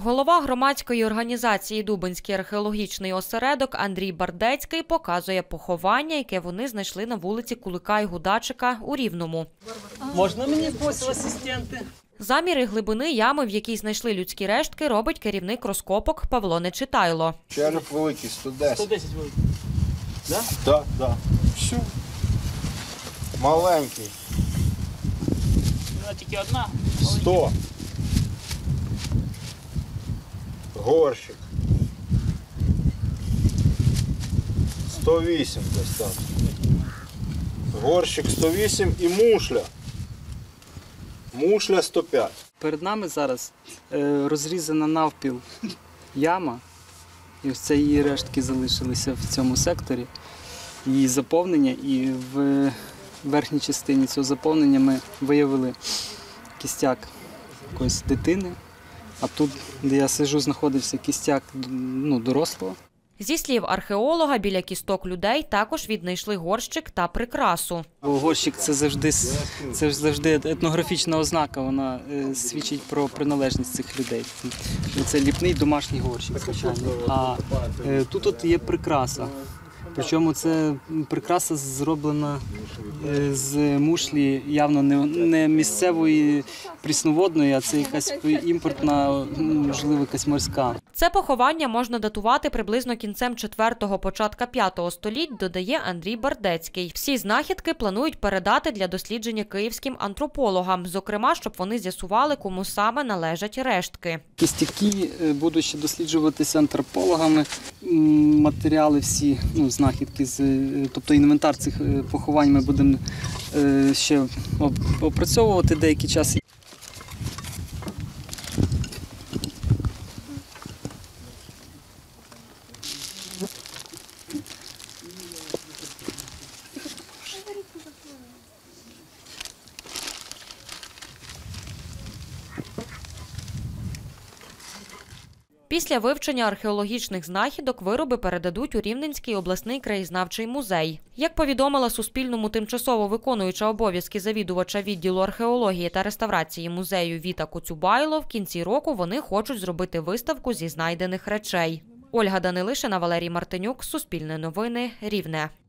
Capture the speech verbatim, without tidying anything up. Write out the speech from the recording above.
Голова громадської організації «Дубенський археологічний осередок» Андрій Бардецький показує поховання, яке вони знайшли на вулиці Кулика і Гудачика у Рівному. Можна мені в асистенти? Заміри глибини ями, в якій знайшли людські рештки, робить керівник розкопок Павло Нечитайло. Череп великий, сто десять. сто десять великий. Так? Так, так. Все. Маленький. Вона тільки одна. сто. Горщик. сто вісім десь так. Горщик сто вісім і мушля. Мушля сто п'ять. Перед нами зараз е, розрізана навпіл яма. І ось це її рештки залишилися в цьому секторі. Її заповнення, і в верхній частині цього заповнення ми виявили кістяк якоїсь дитини. А тут, де я сиджу, знаходився кістяк ну, дорослого. Зі слів археолога, біля кісток людей також віднайшли горщик та прикрасу. Горщик – це завжди, це завжди етнографічна ознака, вона е, свідчить про приналежність цих людей. Це ліпний домашній горщик, звичайно. А е, тут от є прикраса. Причому це прикраса зроблена з мушлі явно не, не місцевої прісноводної, а це якась імпортна, можливо, якась морська. Це поховання можна датувати приблизно кінцем четвертого, початка п'ятого століть, додає Андрій Бардецький. Всі знахідки планують передати для дослідження київським антропологам, зокрема, щоб вони з'ясували, кому саме належать рештки. Кістяки будуть ще досліджуватися антропологами, матеріали всі, ну, знахідки, тобто інвентар цих поховань ми будемо ще опрацьовувати деякий час. Після вивчення археологічних знахідок вироби передадуть у Рівненський обласний краєзнавчий музей. Як повідомила Суспільному тимчасово виконуюча обов'язки завідувача відділу археології та реставрації музею Віта Коцюбайло, в кінці року вони хочуть зробити виставку зі знайдених речей. Ольга Данилишина, Валерій Мартинюк, Суспільне новини, Рівне.